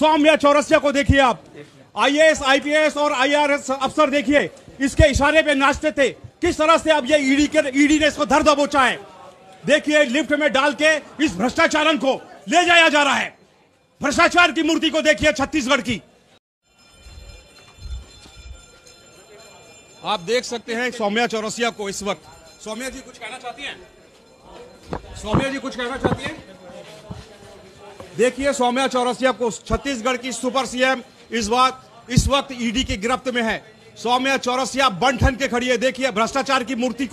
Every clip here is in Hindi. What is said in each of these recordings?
सौम्या चौरसिया को देखिए आप, आईएएस, आईपीएस और आईआरएस अफसर देखिए, इसके इशारे पे नाचते थे। किस तरह से अब ये ईडी ने इसको धर दबोचा है। देखिए लिफ्ट में डाल के इस भ्रष्टाचारन को ले जाया जा रहा है। भ्रष्टाचार की मूर्ति को देखिए छत्तीसगढ़ की। आप देख सकते हैं सौम्या चौरसिया को इस वक्त। सौम्या जी कुछ कहना चाहती हैं? सौम्या जी कुछ कहना चाहती हैं? देखिए सौम्या चौरसिया को, छत्तीसगढ़ की सुपर सीएम इस वक्त ईडी की गिरफ्त में है। सौम्या चौरसिया बन ठन के खड़ी है। देखिए भ्रष्टाचार की मूर्ति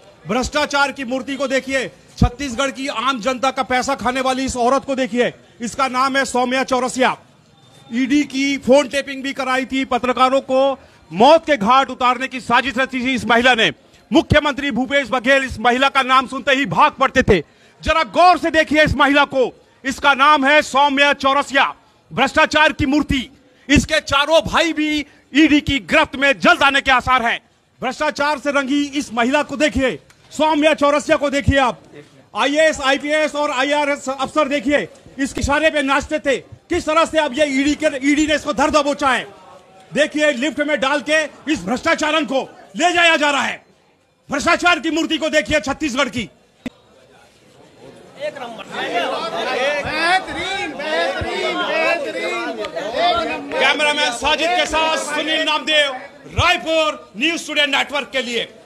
को देखिए। छत्तीसगढ़ की आम जनता का पैसा खाने वाली इस औरत को देखिए। इसका नाम है सौम्या चौरसिया। ईडी की फोन टेपिंग भी कराई थी। पत्रकारों को मौत के घाट उतारने की साजिश रची थी इस महिला ने। मुख्यमंत्री भूपेश बघेल इस महिला का नाम सुनते ही भाग पड़ते थे। जरा गौर से देखिए इस महिला को। इसका नाम है सौम्या चौरसिया, भ्रष्टाचार की मूर्ति। इसके चारों भाई भी ईडी की गिरफ्त में जल्द आने के आसार हैं। भ्रष्टाचार से रंगी इस महिला को देखिए, सौम्या चौरसिया को देखिए आप, आईएएस, आईपीएस और आईआरएस अफसर देखिए, इस इशारे पे नाचते थे। किस तरह से अब ये ईडी ने इसको धर दबोचा है। देखिए लिफ्ट में डाल के इस भ्रष्टाचारन को ले जाया जा रहा है। भ्रष्टाचार की मूर्ति को देखिए छत्तीसगढ़ की। एक नंबर कैमरामैन साजिद के साथ Sunil Namdev, Raipur, news today network के लिए।